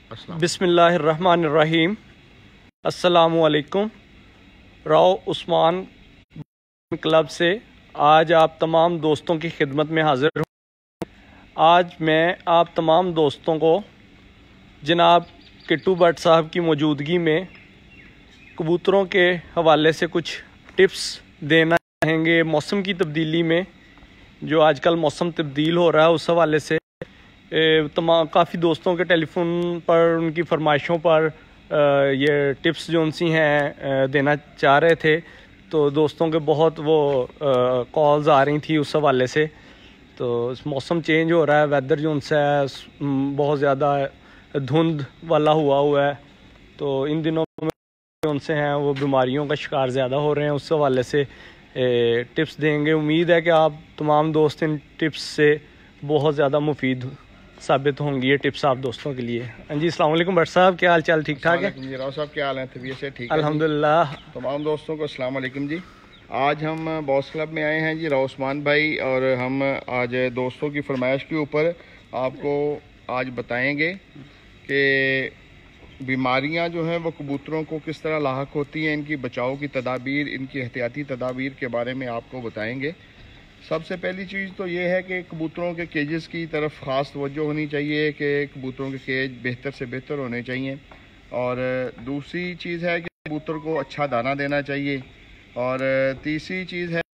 बिस्मिल्लाहिर्रहमानिर्रहीम। अस्सलामुअलैकुम। राव उस्मान क्लब से आज आप तमाम दोस्तों की खिदमत में हाजिर हूँ। आज मैं आप तमाम दोस्तों को जनाब किट्टू भट्ट साहब की मौजूदगी में कबूतरों के हवाले से कुछ टिप्स देना चाहेंगे। मौसम की तब्दीली में जो आजकल मौसम तब्दील हो रहा है उस हवाले से तमाम काफ़ी दोस्तों के टेलीफोन पर उनकी फरमाइशों पर ये टिप्स जो उनसी हैं देना चाह रहे थे, तो दोस्तों के बहुत वो कॉल्स आ रही थी उस हवाले से। तो मौसम चेंज हो रहा है, वेदर जो उनसे है बहुत ज़्यादा धुंध वाला हुआ है, तो इन दिनों में उनसे हैं वो बीमारियों का शिकार ज़्यादा हो रहे हैं। उस हवाले से टिप्स देंगे। उम्मीद है कि आप तमाम दोस्त इन टिप्स से बहुत ज़्यादा मुफीद साबित होंगी ये टिप्स आप दोस्तों के लिए। हाँ जी, अस्सलाम वालेकुम भट्ट साहब, क्या हाल चाल? ठीक ठाक है जी। राव साहब क्या हाल है? तबीयत से ठीक है? अल्हम्दुलिल्लाह। तमाम दोस्तों को अस्सलाम वालेकुम जी। आज हम बॉस क्लब में आए हैं जी, राव उस्मान भाई, और हम आज दोस्तों की फरमाइश के ऊपर आपको आज बताएंगे कि बीमारियां जो हैं वो कबूतरों को किस तरह लाहक होती हैं, इनकी बचाव की तदाबीर, इनकी एहतियाती तदाबीर के बारे में आपको बताएंगे। सबसे पहली चीज़ तो ये है कि कबूतरों के केजेस की तरफ ख़ास तवज्जो होनी चाहिए कि कबूतरों के केज बेहतर से बेहतर होने चाहिए। और दूसरी चीज़ है कि कबूतर को अच्छा दाना देना चाहिए। और तीसरी चीज़ है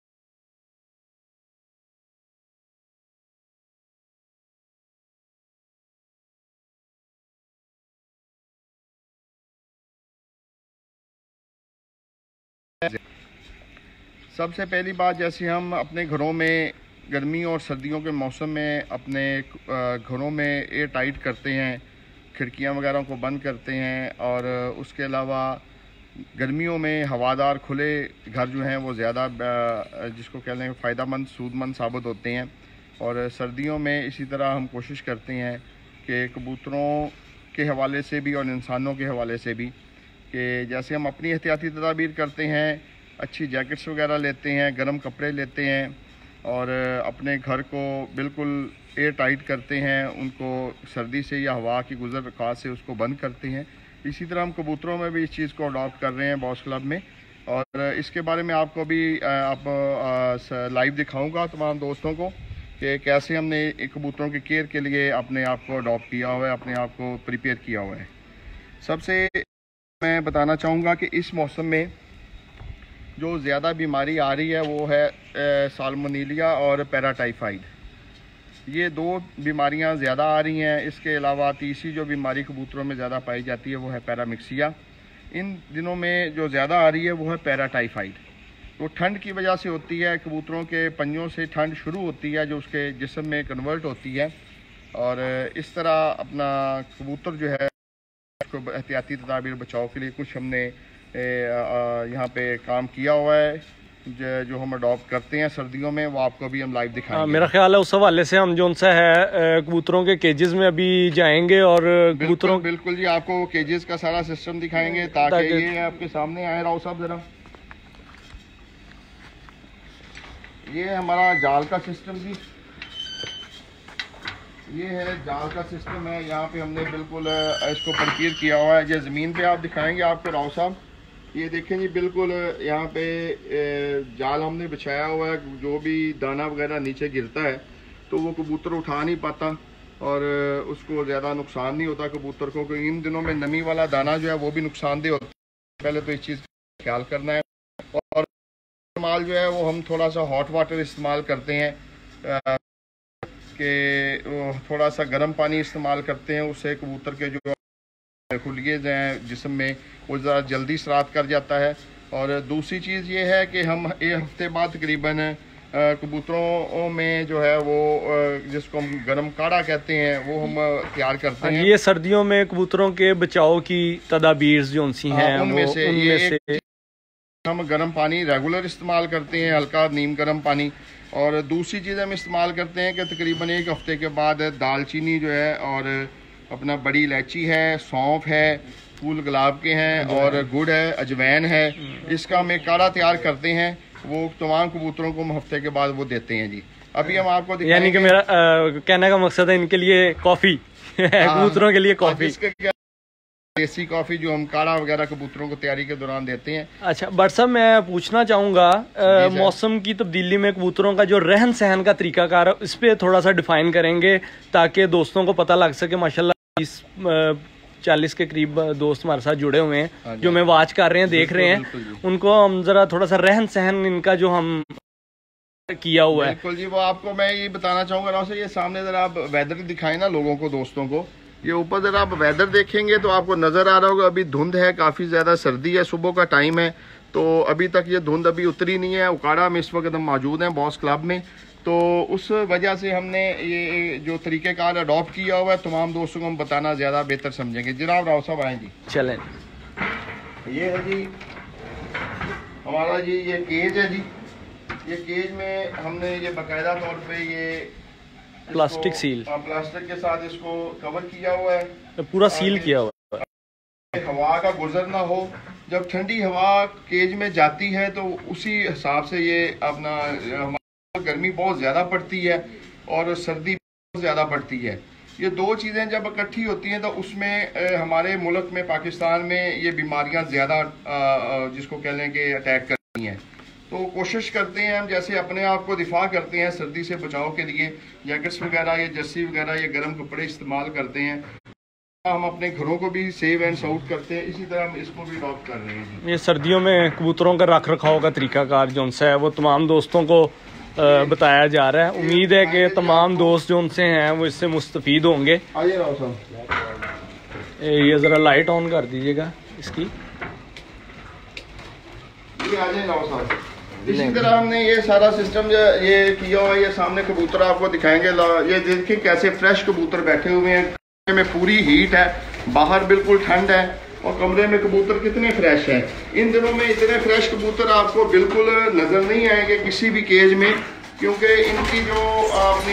सबसे पहली बात, जैसे हम अपने घरों में गर्मी और सर्दियों के मौसम में अपने घरों में एयर टाइट करते हैं, खिड़कियां वगैरह को बंद करते हैं, और उसके अलावा गर्मियों में हवादार खुले घर जो हैं वो ज़्यादा जिसको कह लें फ़ायदेमंद सूदमंद साबित होते हैं। और सर्दियों में इसी तरह हम कोशिश करते हैं कि कबूतरों के हवाले से भी और इंसानों के हवाले से भी कि जैसे हम अपनी एहतियाती तदाबीर करते हैं, अच्छी जैकेट्स वगैरह लेते हैं, गर्म कपड़े लेते हैं, और अपने घर को बिल्कुल एयर टाइट करते हैं, उनको सर्दी से या हवा की गुजर रकात से उसको बंद करते हैं। इसी तरह हम कबूतरों में भी इस चीज़ को अडॉप्ट कर रहे हैं बॉस क्लब में, और इसके बारे में आपको भी लाइव दिखाऊंगा तमाम दोस्तों को कि कैसे हमने कबूतरों की केयर के लिए अपने आप को अडॉप्ट किया हुआ है, अपने आप को प्रिपेयर किया हुआ है। सबसे मैं बताना चाहूँगा कि इस मौसम में जो ज़्यादा बीमारी आ रही है वो है साल्मोनेलिया और पैराटाइफाइड। ये दो बीमारियां ज़्यादा आ रही हैं। इसके अलावा तीसरी जो बीमारी कबूतरों में ज़्यादा पाई जाती है वो है पैरामिक्सिया। इन दिनों में जो ज़्यादा आ रही है वो है पैराटाइफाइड। तो ठंड की वजह से होती है, कबूतरों के पंजों से ठंड शुरू होती है जो उसके जिस्म में कन्वर्ट होती है, और इस तरह अपना कबूतर जो है उसको एहतियाती तदाबीर बचाव के लिए कुछ हमने यहाँ पे काम किया हुआ है जो हम अडॉप्ट करते हैं सर्दियों में, वो आपको भी हम लाइव दिखाएंगे। मेरा ख्याल है उस हवाले से हम जो उनसे है कबूतरों के केजेस में अभी जाएंगे और कबूतरों बिल्कुल जी, आपको केजेस का सारा सिस्टम दिखाएंगे ताकि ये आपके सामने आए। राव साहब जरा, ये हमारा जाल का सिस्टम जी, ये है जाल का सिस्टम है। यहाँ पे हमने बिल्कुल इसको प्रिपेयर किया हुआ है। ये ज़मीन पे आप दिखाएंगे आपको राव साहब, ये देखें जी, बिल्कुल यहाँ पे जाल हमने बिछाया हुआ है। जो भी दाना वगैरह नीचे गिरता है तो वो कबूतर उठा नहीं पाता और उसको ज़्यादा नुकसान नहीं होता कबूतर को, क्योंकि इन दिनों में नमी वाला दाना जो है वो भी नुकसानदेह होता है। पहले तो इस चीज़ का ख्याल करना है। और इस्तेमाल जो है वो हम थोड़ा सा हॉट वाटर इस्तेमाल करते हैं कि थोड़ा सा गर्म पानी इस्तेमाल करते हैं, उससे कबूतर के जो खुलिए हैं जिस्म में वो ज़रा जल्दी सराहत कर जाता है। और दूसरी चीज़ ये है कि हम एक हफ्ते बाद तकरीबन कबूतरों में जो है वो जिसको हम गर्म काढ़ा कहते हैं वो हम तैयार करते हैं। ये सर्दियों में कबूतरों के बचाव की तदाबीर जो उनसी हैं उनमें से हम गर्म पानी रेगुलर इस्तेमाल करते हैं, हल्का नीम गर्म पानी। और दूसरी चीज़ हम इस्तेमाल करते हैं कि तकरीबन एक हफ्ते के बाद दालचीनी जो है और अपना बड़ी इलायची है, सौंफ है, फूल गुलाब के हैं, और गुड़ है, अजवैन है, इसका हम एक काढ़ा तैयार करते हैं। वो तमाम कबूतरों को हम हफ्ते के बाद वो देते हैं जी। अभी हम आपको यानी कि मेरा कहने का मकसद है इनके लिए कॉफ़ी कबूतरों के लिए कॉफ़ी। देसी कॉफ़ी जो हम काढ़ा वगैरह कबूतरों को तैयारी के दौरान देते हैं। अच्छा बट साहब, मैं पूछना चाहूँगा मौसम की तब्दीली में कबूतरों का जो रहन सहन का तरीकाकार है, इस पे थोड़ा सा डिफाइन करेंगे ताकि दोस्तों को पता लग सके। माशाल्लाह 40 के करीब दोस्त हमारे साथ जुड़े हुए हैं जो मैं वॉच कर रहे हैं, देख रहे हैं, उनको हम जरा थोड़ा सा रहन सहन इनका जो हम किया हुआ है। बिल्कुल जी, वो आपको मैं ये बताना चाहूँगा ना, ये सामने जरा आप वेदर दिखाएं ना लोगों को, दोस्तों को। ये ऊपर जरा आप वेदर देखेंगे तो आपको नजर आ रहा होगा अभी धुंध है, काफी ज्यादा सर्दी है, सुबह का टाइम है, तो अभी तक ये धुंध अभी उतरी नहीं है। उकाड़ा में इस वक्त हम मौजूद हैं बॉस क्लब में, तो उस वजह से हमने ये जो तरीक़ेकार अडॉप्ट किया हुआ है तमाम दोस्तों को हम बताना ज़्यादा बेहतर समझेंगे। जनाब राव साहब आए जी, चलें। ये है जी हमारा जी ये केज है जी। ये केज में हमने ये बाकायदा तौर पे ये प्लास्टिक सील, प्लास्टिक के साथ इसको कवर किया हुआ है, पूरा सील किया हुआ है, हवा का गुजर ना हो। जब ठंडी हवा केज में जाती है तो उसी हिसाब से ये अपना गर्मी बहुत ज़्यादा पड़ती है और सर्दी बहुत ज़्यादा पड़ती है। ये दो चीज़ें जब इकट्ठी होती हैं तो उसमें हमारे मुल्क में पाकिस्तान में ये बीमारियां ज़्यादा जिसको कह लें कि अटैक करती हैं। तो कोशिश करते हैं हम, जैसे अपने आप को दिफा करते हैं सर्दी से बचाव के लिए जैकेट्स वगैरह, ये जर्सी वगैरह, ये गर्म कपड़े इस्तेमाल करते हैं। हम अपने घरों को भी सेव एंड साउट करते हैं, इसी तरह हम इसको भी अडॉप्ट कर रहे हैं। ये सर्दियों में कबूतरों का रख रखाव का तरीकाकार जो उनसे है वो तमाम दोस्तों को बताया जा रहा है। उम्मीद है कि तमाम दोस्त जो उनसे हैं वो इससे मुस्तफीद होंगे। ये ज़रा लाइट ऑन कर दीजिएगा इसकी। इसी तरह हमने ये सारा सिस्टम ये किया हुआ है। ये सामने कबूतर आपको दिखाएंगे, ये देखिए कैसे फ्रेश कबूतर बैठे हुए हैं, में पूरी हीट है, बाहर बिल्कुल ठंड है और कमरे में कबूतर कितने फ्रेश हैं। इन दिनों में इतने फ्रेश कबूतर आपको बिल्कुल नज़र नहीं आएंगे किसी भी केज में, क्योंकि इनकी जो अपनी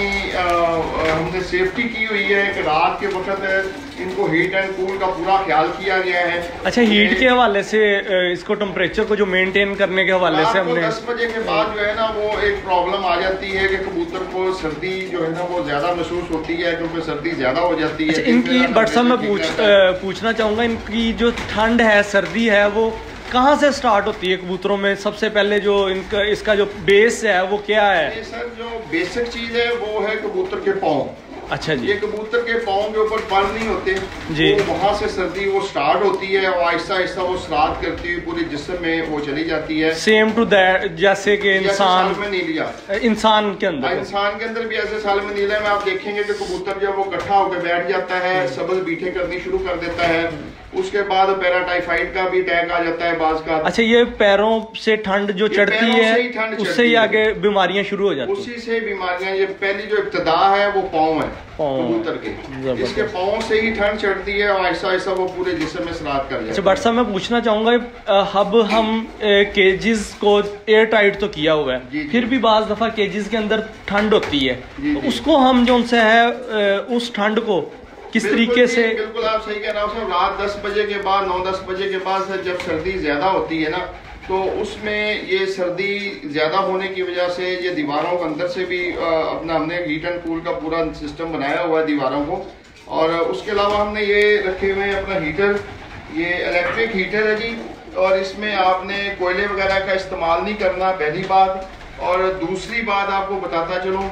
हमने सेफ्टी की हुई है कि रात के वक्त इनको हीट एंड कूल का पूरा ख्याल किया गया है। अच्छा, हीट के हवाले से इसको टेम्परेचर को जो मेंटेन करने के हवाले से हमने 10 बजे के बाद जो है ना वो एक प्रॉब्लम आ जाती है कि कबूतर को सर्दी जो है ना वो ज्यादा महसूस होती है, क्योंकि सर्दी ज्यादा हो जाती है। अच्छा, इनकी बट साहब मैं पूछना चाहूँगा, इनकी जो ठंड है, सर्दी है, वो कहाँ से स्टार्ट होती है कबूतरों में? सबसे पहले जो इनका इसका जो बेस है वो क्या है? सर जो बेसिक चीज है वो है कबूतर के पाँव। अच्छा जी, ये कबूतर के पाँव के ऊपर पर नहीं होते जी, तो वहाँ से सर्दी वो स्टार्ट होती है और आहिस्ता आहिस्ता वो स्टार्ट करती हुई पूरे जिस्म में वो चली जाती है। सेम टू दैट जैसे कि इंसान में नीलिया इंसान के अंदर भी ऐसे साल में नीला में आप देखेंगे कि कबूतर जब वो इकट्ठा होकर बैठ जाता है, सब्ज बीठे करनी शुरू कर देता है, उसके बाद पैराटाइफाइड का भी अटैक आ जाता है बाज का। अच्छा, ये पैरों से ठंड जो चढ़ती है उससे ही आगे बीमारियां शुरू हो जाती हैं? उसी से बीमारियां, ये पहली जो इब्तदा है वो पाँव है कबूतर के, इसके पाँव से ही ठंड चढ़ती है और आहिस्ता आहिस्ता वो पूरे जिस्म में सराहत कर जाती है। अच्छा बट साहब मैं पूछना चाहूंगा, अब हम केजेस को एयर टाइट तो किया हुआ है, फिर भी बाज दफा केजेस के अंदर ठंड होती है, तो उसको हम जो उनसे है उस ठंड को किस तरीके से? बिल्कुल आप सही कह रहे हो। रात 10 बजे के बाद, 9-10 बजे के बाद जब सर्दी ज्यादा होती है ना, तो उसमें ये सर्दी ज्यादा होने की वजह से ये दीवारों के अंदर से भी अपना हमने हीट एंड कूल का पूरा सिस्टम बनाया हुआ है दीवारों को। और उसके अलावा हमने ये रखे हुए हैं अपना हीटर, ये इलेक्ट्रिक हीटर है जी, और इसमें आपने कोयले वगैरह का इस्तेमाल नहीं करना, पहली बात। और दूसरी बात आपको बताता चलूं,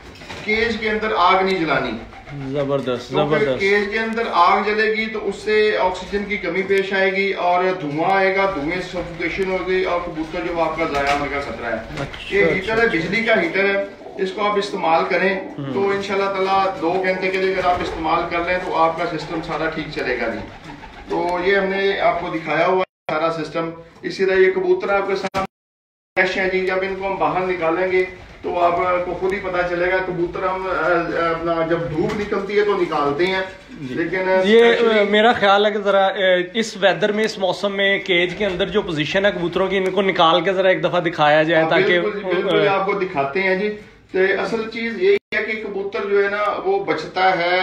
केज के अंदर आग नहीं जलानी। जबरदस्त जबरदस्त। केज के अंदर आग जलेगी तो उससे ऑक्सीजन की कमी पेश आएगी और धुआं आएगा, धुएं से सफोकेशन होगी और कबूतर जो आपका जाया होने का खतरा है। अच्छा, ये हीटर है, बिजली का हीटर है, इसको आप इस्तेमाल करें तो इंशाल्लाह ताला 2 घंटे के लिए अगर आप इस्तेमाल कर लें तो आपका सिस्टम सारा ठीक चलेगा जी। तो ये हमने आपको दिखाया हुआ सारा सिस्टम। इसी तरह ये कबूतर आपके सामने फ्रेश है जी, जब इनको हम बाहर निकालेंगे तो आपको खुद ही पता चलेगा। कबूतर हम अपना जब धूप निकलती है तो निकालते हैं, लेकिन ये मेरा ख्याल है कि जरा इस वेदर में, इस मौसम में केज के अंदर जो पोजीशन है कबूतरों की, इनको निकाल के जरा एक दफा दिखाया जाए ताकि बिल्कुल आपको दिखाते हैं जी। तो असल चीज यही है कि कबूतर जो है ना वो बचता है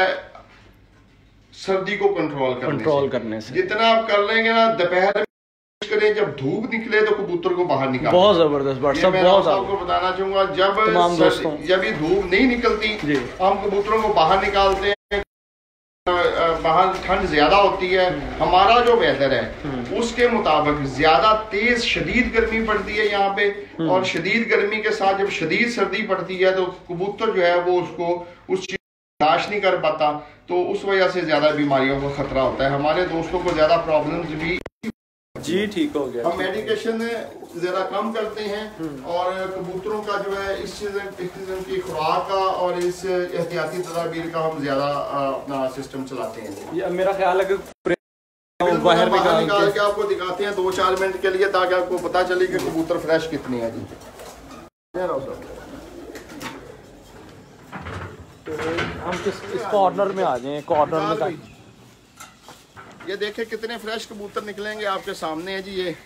सर्दी को कंट्रोल करने से। जितना आप कर लेंगे ना, दोपहर करें, जब धूप निकले तो कबूतर को बाहर निकालें। बहुत जबरदस्त बात सब, बहुत आपको बताना चाहूंगा, जब ये धूप नहीं निकलती हम कबूतरों को बाहर निकालते हैं। बाहर ठंड ज़्यादा होती है, हमारा जो वेदर है उसके मुताबिक ज़्यादा तेज़ शदीद गर्मी पड़ती है यहाँ पे, और शदीद गर्मी के साथ जब शदीद सर्दी पड़ती है तो कबूतर जो है वो उसको उस चीज़ बर्दाश्त नहीं कर पाता, तो उस वजह से ज़्यादा बीमारियों का खतरा होता है। हमारे दोस्तों को ज़्यादा प्रॉब्लम्स भी जी ठीक हो गया। हम मेडिकेशन ज़रा कम करते हैं और कबूतरों का जो है इस किस्म की खुराक का और इस एहतियाती तदाबीर का हम ज़्यादा अपना सिस्टम चलाते हैं। ये मेरा ख्याल है कि बाहर निकाल के आपको दिखाते हैं 2-4 मिनट के लिए, ताकि आपको पता चले कि कबूतर फ्रेश कितनी है जी। तो हम इस कॉर्नर में आ जाएं, कॉर्नर में ये देखें कितने फ्रेश कबूतर निकलेंगे आपके सामने है जी। ये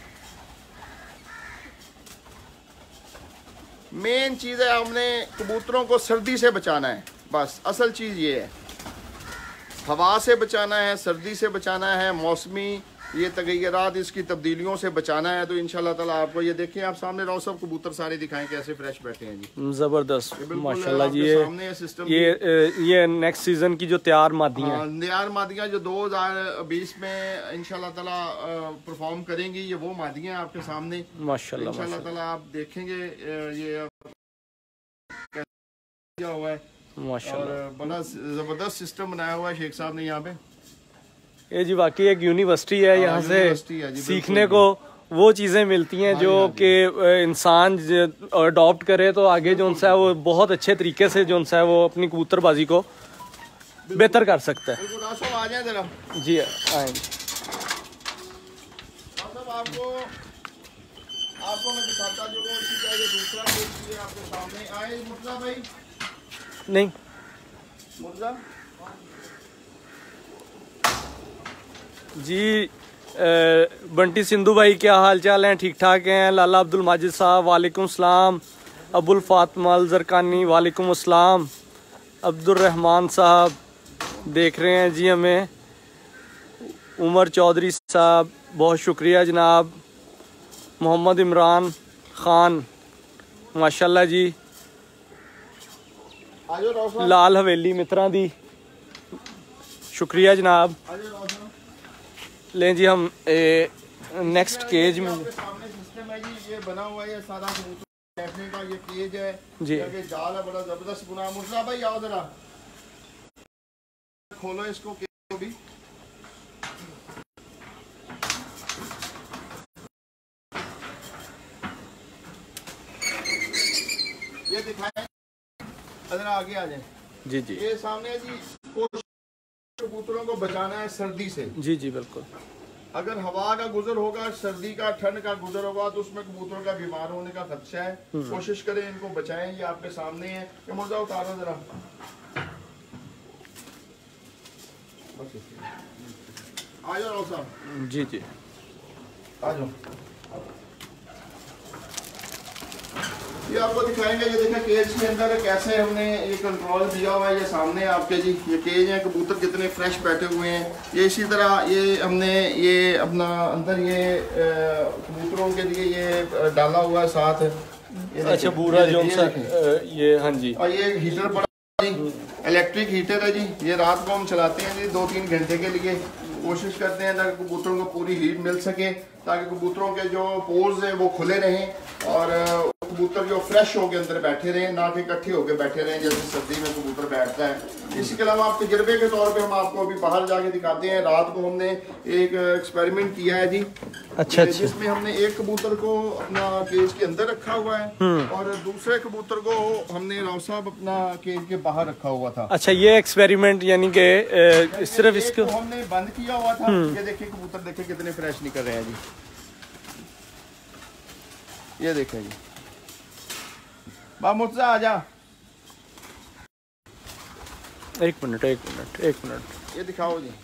मेन चीज़ है, हमने कबूतरों को सर्दी से बचाना है, बस असल चीज़ ये है। हवा से बचाना है, सर्दी से बचाना है, मौसमी ये तगय्युरात इसकी तब्दीलियों से बचाना है। तो इंशाल्लाह ताला आपको ये देखें, आप सामने रहो, सब कबूतर सारे दिखाएं कैसे फ्रेश बैठे हैं जी। जबरदस्त माशाल्लाह जी। सामने सिस्टम ये नेक्स्ट सीजन की जो तैयार मादियां तैयार मादियां जो 2020 में इंशाल्लाह ताला परफॉर्म करेंगी, ये वो मादियां आपके सामने माशाल्लाह इंशाल्लाह ताला आप देखेंगे। ये क्या हुआ है माशाल्लाह, बड़ा जबरदस्त सिस्टम बनाया हुआ है शेख साहब ने यहाँ पे। ये जी वाकई एक यूनिवर्सिटी है, यहाँ से सीखने को वो चीज़ें मिलती हैं जो कि इंसान अडॉप्ट करे तो आगे जो है वो बहुत अच्छे तरीके से जो है वो अपनी कबूतरबाजी को बेहतर कर सकता है। आ जाए जरा जी आएंगे। आपको मैं दिखाता जो दूसरा आपके सामने आए मुर्जा भाई नहीं मुर्जा जी। बंटी सिंधु भाई क्या हाल चाल हैं? ठीक ठाक हैं। लाला अब्दुल माजिद साहब वालेकुम सलाम। अबुल फातिमा अल जरकानी वालेकुम अस्सलाम। अब्दुल रहमान साहब देख रहे हैं जी हमें। उमर चौधरी साहब बहुत शुक्रिया जनाब। मोहम्मद इमरान ख़ान माशाल्लाह जी। लाल हवेली मित्रा दी शुक्रिया जनाब। लें जी हम नेक्स्ट केज में सामने सिस्टम है जी, ये बना हुआ है सारा बैठने का, ये केज है जी, जाल है बड़ा जबरदस्त बना। मुर्जा भाई आओ जरा खोलो इसको केज को भी। ये दिखाएं जरा, आगे आ जाए जी जी। ये सामने है जी, कबूतरों को बचाना है सर्दी से। जी जी बिल्कुल। अगर हवा का गुजर होगा, सर्दी का ठंड का गुजर होगा, तो उसमें कबूतरों का बीमार होने का खदशा है। कोशिश करें इनको बचाएं। ये आपके सामने है। ये मुर्जा उतारो जरा, आ जाओ साहब। जी जी आ जाओ। ये आपको दिखाएंगे, ये देखें केज के अंदर कैसे हमने ये कंट्रोल दिया हुआ है। ये सामने आपके जी ये केज है, कबूतर कितने फ्रेश बैठे हुए हैं। ये इसी तरह ये हमने ये अपना अंदर ये कबूतरों के लिए ये डाला हुआ है साथ। अच्छा पूरा जो ये हाँ जी। और ये हीटर पड़ा जी, इलेक्ट्रिक हीटर है जी। ये रात को हम चलाते हैं जी 2-3 घंटे के लिए। कोशिश करते हैं ताकि कबूतरों को पूरी हीट मिल सके, ताकि कबूतरों के जो पोर्स हैं वो खुले रहें और कबूतर जो फ्रेश होकर अंदर बैठे रहें, ना कि इकट्ठे होकर बैठे रहें जैसे सर्दी में कबूतर बैठता है। इसके अलावा आप तजर्बे के तौर पे हम आपको अभी बाहर जाके दिखाते हैं। रात को हमने एक एक्सपेरिमेंट किया है जी। अच्छा जिसमें हमने एक कबूतर को अपना केज के अंदर रखा हुआ है और दूसरे कबूतर को हमने राव साहब अपना केज के बाहर रखा हुआ था। अच्छा ये एक्सपेरिमेंट यानी कि सिर्फ इसको हमने बंद किया हुआ था। ये देखिए कबूतर देखिए कितने फ्रेश निकल रहे हैं जी। ये देखें जी। मुर्जा आ जा। एक मिनट ये दिखाओ जी।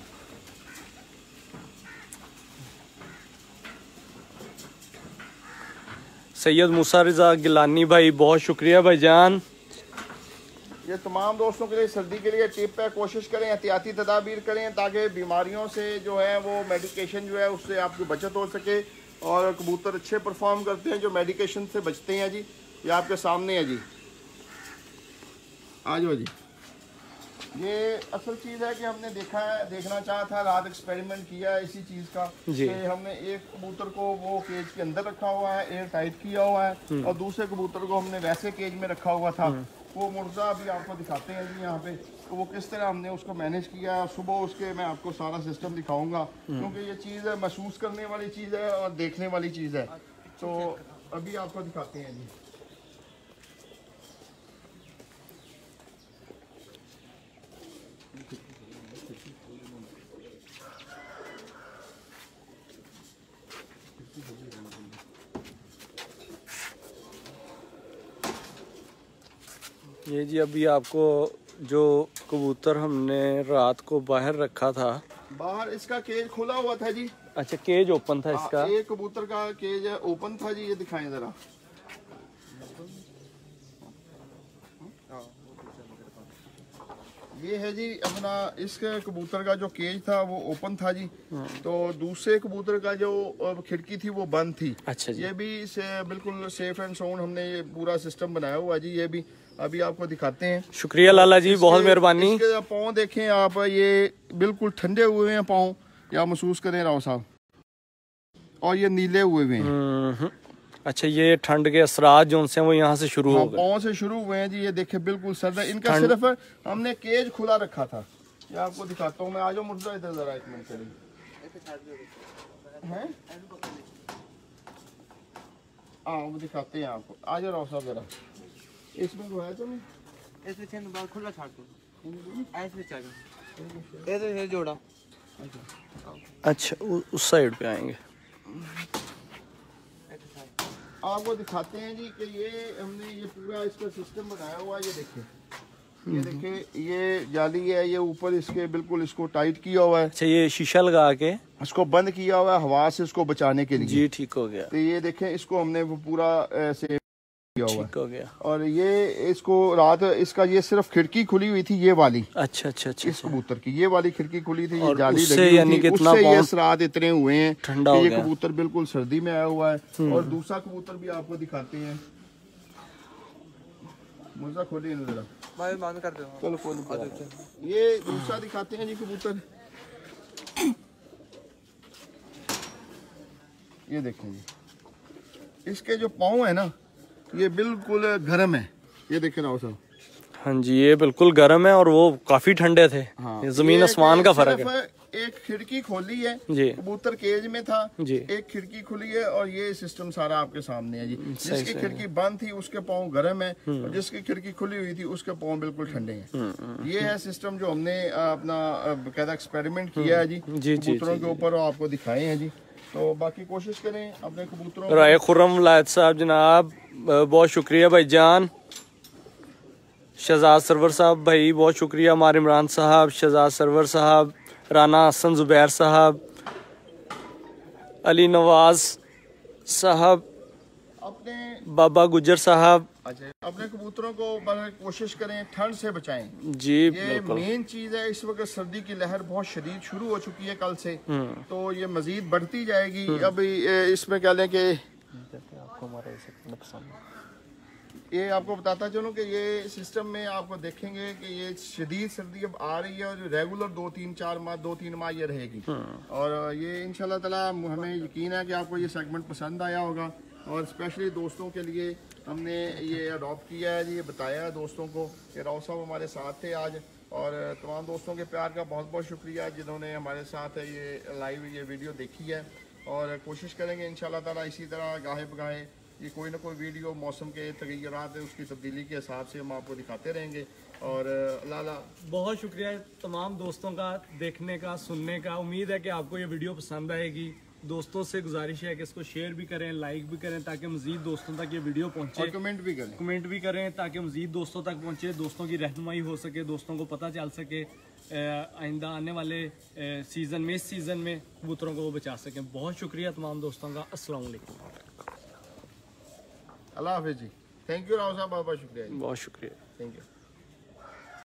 सैयद मूसा रिजा गिलानी भाई बहुत शुक्रिया भाईजान। ये तमाम दोस्तों के लिए सर्दी के लिए टिप है। कोशिश करें एहतियाती तदाबीर करें ताकि बीमारियों से जो है वो मेडिकेशन जो है उससे आपकी बचत हो सके। और कबूतर अच्छे परफॉर्म करते हैं जो मेडिकेशन से बचते हैं जी। ये आपके सामने है जी। आ जाओ जी। ये असल चीज़ है कि हमने देखना चाहा था, रात एक्सपेरिमेंट किया है इसी चीज़ का कि हमने एक कबूतर को वो केज के अंदर रखा हुआ है, एयर टाइट किया हुआ है, और दूसरे कबूतर को हमने वैसे केज में रखा हुआ था। वो मुर्गा अभी आपको दिखाते हैं जी यहाँ पे, तो वो किस तरह हमने उसको मैनेज किया है। सुबह उसके मैं आपको सारा सिस्टम दिखाऊंगा, क्योंकि ये चीज़ है महसूस करने वाली चीज़ है और देखने वाली चीज़ है। तो अभी आपको दिखाते हैं जी। ये जी अभी आपको जो कबूतर हमने रात को बाहर रखा था, बाहर इसका केज खुला हुआ था जी। अच्छा, केज ओपन था इसका? एक कबूतर का केज ओपन था जी, ये दिखाएं जरा। ये है जी अपना इसके कबूतर का जो केज था वो ओपन था जी, तो दूसरे कबूतर का जो खिड़की थी वो बंद थी। अच्छा जी। ये भी बिल्कुल सेफ एंड साउंड हमने ये पूरा सिस्टम बनाया हुआ जी। ये भी अभी आपको दिखाते हैं। शुक्रिया लाला जी, बहुत मेहरबानी। इसके पाँव देखें आप, ये बिल्कुल ठंडे हुए हैं पाँव, या महसूस करें राव साहब, और ये नीले हुए हैं। अच्छा, ये ठंड के असरात जो उनसे वो यहाँ से शुरू हो गए, पाँव से शुरू हुए हैं जी। ये देखे बिल्कुल सर्द है। इनका सिर्फ हमने केज खुला रखा था। ये आपको दिखाता हूँ मैं। आ जाओ मुर्जा इधर जरा, एक मिनट हैं। हाँ वो दिखाते हैं आपको। आ जाओ राव साहब जरा। इसमें तो है तो नहीं, इसमें बाहर खुला छाड़ दो, ऐसे चल ऐसे जोड़ा। अच्छा, उस साइड पे आएंगे। आपको दिखाते हैं जी कि ये हमने ये पूरा इसका सिस्टम बनाया हुआ है। ये देखिए, ये जाली है, ये ऊपर इसके बिल्कुल इसको टाइट किया हुआ है। अच्छा, ये शीशा लगा के इसको बंद किया हुआ है हवा से इसको बचाने के लिए। जी ठीक हो गया। तो ये देखें, इसको हमने वो पूरा ऐसे किया हुआ ठीक हो गया। और ये इसको रात इसका ये सिर्फ खिड़की खुली हुई थी, ये वाली। अच्छा अच्छा अच्छा, इस कबूतर की ये वाली खिड़की खुली थी, ये जाली उससे लगी यानी थी, कितना उससे ये रात इतने हुए हैं ठंडा कि हो ये गया। कबूतर बिल्कुल सर्दी में आया हुआ है। और दूसरा कबूतर भी आपको दिखाते हैं। मुर्जा खोलिए जरा, भाई बंद कर दो। चलो खोल। ये दूसरा दिखाते हैं जी कबूतर। ये देखें जी, इसके जो पाँव है ना ये बिल्कुल गर्म है। ये देखें राव साहब। हाँ जी, ये बिल्कुल गर्म है और वो काफी ठंडे थे। हाँ, ये जमीन आसमान का फर्क है। एक खिड़की खोली है जी, कबूतर केज में था जी, एक खिड़की खुली है और ये सिस्टम सारा आपके सामने है जी। जिसकी खिड़की बंद थी उसके पाँव गर्म है, और जिसकी खिड़की खुली हुई थी उसके पाँव बिल्कुल ठंडे हैं। ये है सिस्टम जो हमने अपना कहता एक्सपेरिमेंट किया है जी कबूतरों के ऊपर, आपको दिखाए हैं जी। तो बाकी कोशिश करें अपने कबूतरों। राय खुर्रम वलायत साहब जनाब, बहुत शुक्रिया भाई जान। शहजाद सरवर साहब भाई बहुत शुक्रिया। मार इमरान साहब, शहजाद सरवर साहब, राना हसन जुबैर साहब, अली नवाज साहब, अपने बाबा गुजर साहब। अच्छा, अपने कबूतरों को कोशिश करें ठंड से बचाएं जी, ये मेन चीज है। इस वक्त सर्दी की लहर बहुत शदीद शुरू हो चुकी है कल से, तो ये मजीद बढ़ती जाएगी। अभी इसमें क्या लें कि ये आपको बताता चलूं कि ये सिस्टम में आपको देखेंगे कि ये शदीद सर्दी अब आ रही है और रेगुलर 2-3 माह ये रहेगी। और ये इंशाल्लाह ताला हमें यकीन है कि आपको ये सेगमेंट पसंद आया होगा, और स्पेशली दोस्तों के लिए हमने ये अडॉप्ट किया है जी। ये बताया है दोस्तों को कि राव साहब हमारे साथ थे आज, और तमाम दोस्तों के प्यार का बहुत बहुत शुक्रिया जिन्होंने हमारे साथ ये लाइव ये वीडियो देखी है। और कोशिश करेंगे इंशाल्लाह ताला इसी तरह गाहे बगाहे ये कोई ना कोई वीडियो मौसम के तगय्युरात है उसकी तब्दीली के हिसाब से हम आपको दिखाते रहेंगे। और लाला बहुत शुक्रिया तमाम दोस्तों का देखने का, सुनने का। उम्मीद है कि आपको ये वीडियो पसंद आएगी। दोस्तों से गुजारिश है कि इसको शेयर भी करें, लाइक भी करें, ताकि मजीद दोस्तों तक ये वीडियो पहुंचे, और कमेंट भी करें ताकि मजीद दोस्तों तक पहुंचे, दोस्तों की रहनुमाई हो सके, दोस्तों को पता चल सके आइंदा आने वाले सीज़न में, इस सीज़न में कबूतरों को वो बचा सकें। बहुत शुक्रिया तमाम दोस्तों का। अस्सलाम वालेकुम, अल्लाह हाफिज़ जी। थैंक यू राव साहब, बहुत बहुत शुक्रिया, बहुत शुक्रिया, थैंक यू।